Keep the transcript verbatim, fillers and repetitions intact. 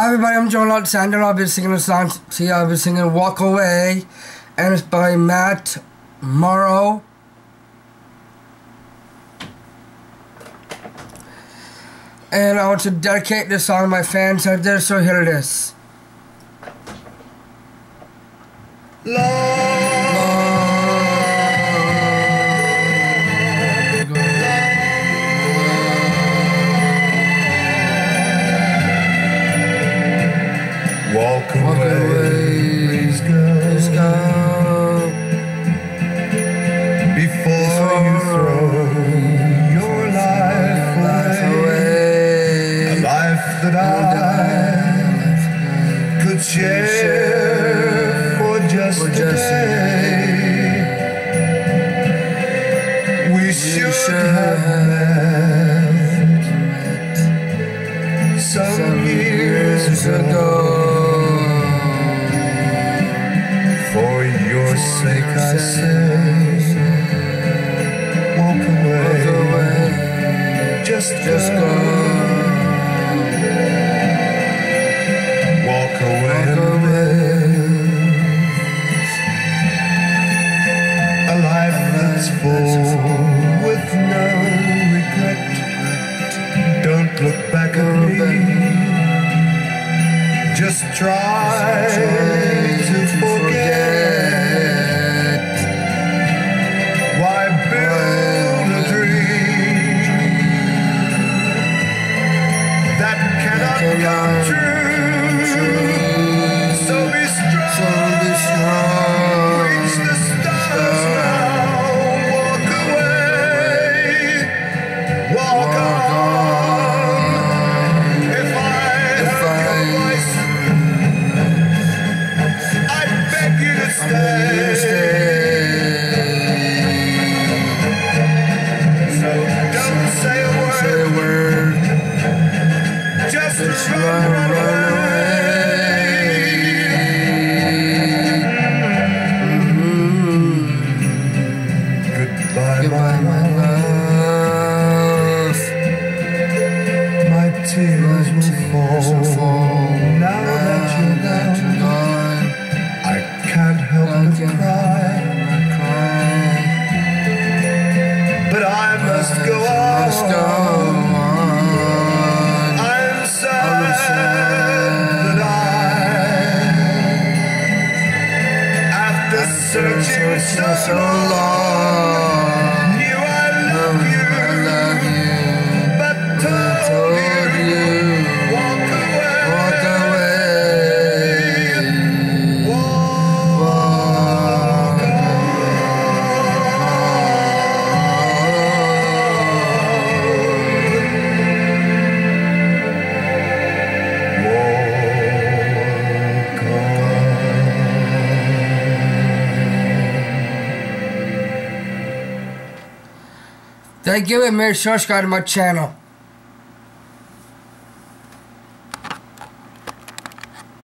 Hi everybody, I'm Joe Alexander. I'll be singing a song to you. I'll be singing Walk Away, and it's by Matt Monro. And I want to dedicate this song to my fans out there, so here it is. Love. Walk away, Walk away. Please go, Please go. Before, Before you throw your life, life away. away A life that I, I could share, share for just, for just a day, a day. We, we should, should have met some, some years ago, ago. For your sake I say, walk away, walk away. Just, just go. Walk away and live a life that's full with no regret. Don't look back at me, just try to forget. Why build a dream that cannot come true? So be strong, reach the stars now. Walk away, walk on. If I heard your voice, I beg you to stay. Say a word, just, just run, run, run away. Mm-hmm. Goodbye, Goodbye, my love. My tears, my will, fall. will fall now, now that, you're, that you're gone. I can't help I but can't cry. cry. But I must go on. Must go on. I'm sad, sad that I, after searching so, so long, knew I love you, I love you, but told, told you, you, walk away, walk away, walk, walk on. Thank you, and make sure to subscribe to my channel.